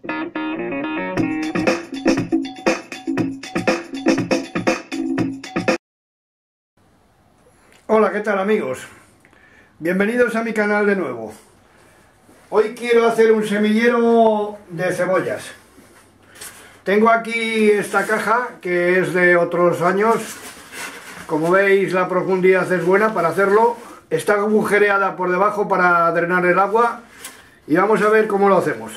Hola, ¿qué tal amigos? Bienvenidos a mi canal de nuevo. Hoy quiero hacer un semillero de cebollas. Tengo aquí esta caja que es de otros años. Como veis, la profundidad es buena para hacerlo. Está agujereada por debajo para drenar el agua. Y vamos a ver cómo lo hacemos.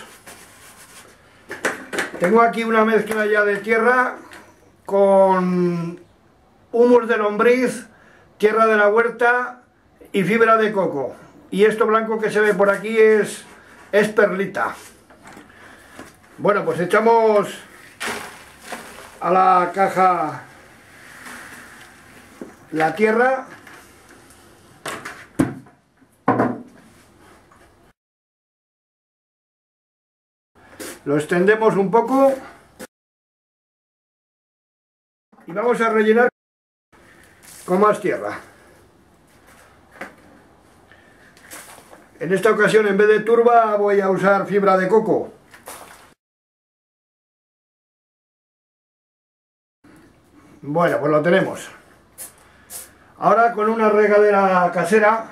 Tengo aquí una mezcla ya de tierra con humus de lombriz, tierra de la huerta y fibra de coco. Y esto blanco que se ve por aquí es perlita. Bueno, pues echamos a la caja la tierra. Lo extendemos un poco y vamos a rellenar con más tierra. En esta ocasión, en vez de turba, voy a usar fibra de coco. Bueno, pues lo tenemos. Ahora con una regadera casera.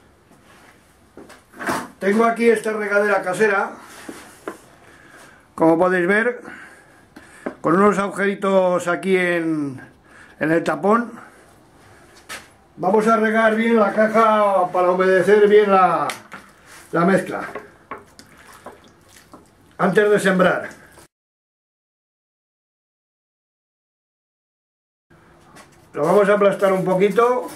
Tengo aquí esta regadera casera, como podéis ver, con unos agujeritos aquí en el tapón. Vamos a regar bien la caja para humedecer bien la mezcla antes de sembrar. Lo vamos a aplastar un poquito.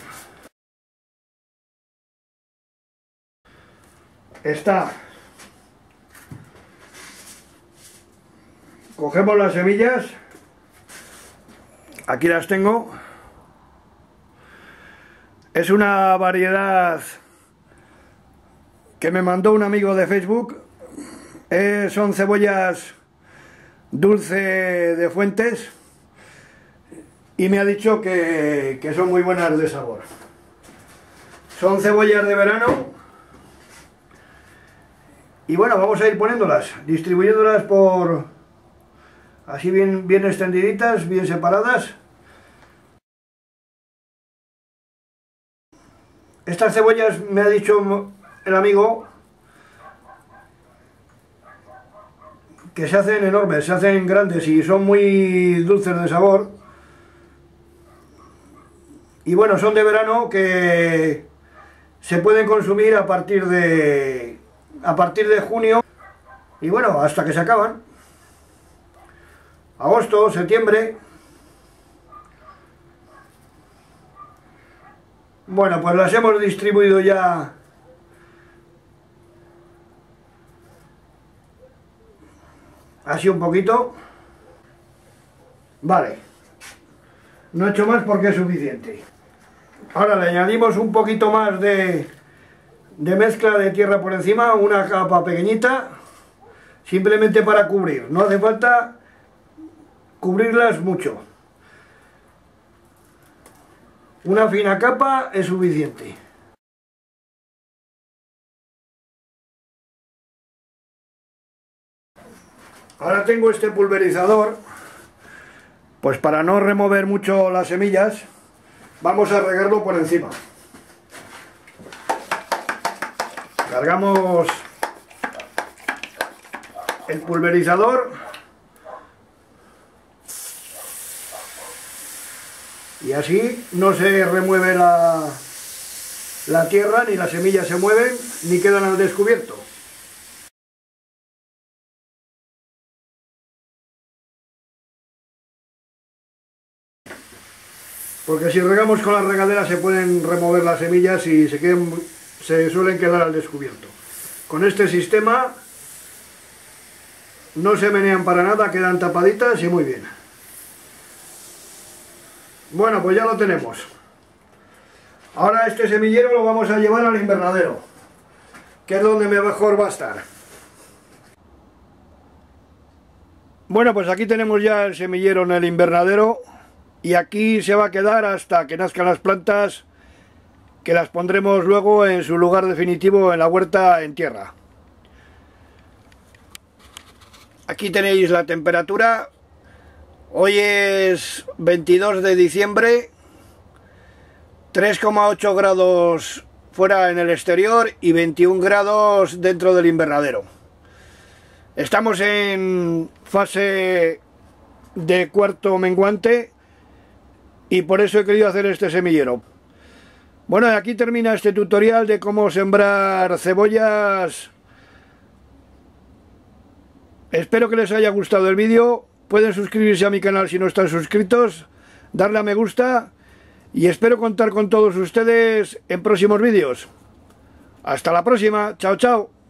Cogemos las semillas. Aquí las tengo. Es una variedad que me mandó un amigo de Facebook. Son cebollas dulce de Fuentes y me ha dicho que son muy buenas de sabor. Son cebollas de verano y bueno, vamos a ir poniéndolas, distribuyéndolas por así bien extendiditas, bien separadas. Estas cebollas, me ha dicho el amigo, que se hacen enormes, se hacen grandes y son muy dulces de sabor. Y bueno, son de verano, que se pueden consumir a partir de junio y bueno, hasta que se acaban. Agosto, septiembre. Bueno, pues las hemos distribuido ya así un poquito. Vale, no he hecho más porque es suficiente. Ahora le añadimos un poquito más de mezcla de tierra por encima, una capa pequeñita, simplemente para cubrir. No hace falta cubrirlas mucho. Una fina capa es suficiente. Ahora tengo este pulverizador, pues para no remover mucho las semillas, vamos a regarlo por encima. Cargamos el pulverizador y así no se remueve la tierra, ni las semillas se mueven, ni quedan al descubierto. Porque si regamos con la regadera se pueden remover las semillas y se suelen quedar al descubierto. Con este sistema no se menean para nada, quedan tapaditas y muy bien. Bueno, pues ya lo tenemos. Ahora este semillero lo vamos a llevar al invernadero, que es donde mejor va a estar. Bueno, pues aquí tenemos ya el semillero en el invernadero y aquí se va a quedar hasta que nazcan las plantas, que las pondremos luego en su lugar definitivo en la huerta en tierra. Aquí tenéis la temperatura. Hoy es 22 de diciembre, 3,8 grados fuera en el exterior y 21 grados dentro del invernadero. Estamos en fase de cuarto menguante y por eso he querido hacer este semillero. Bueno, aquí termina este tutorial de cómo sembrar cebollas. Espero que les haya gustado el vídeo. Pueden suscribirse a mi canal si no están suscritos, darle a me gusta y espero contar con todos ustedes en próximos vídeos. Hasta la próxima. Chao, chao.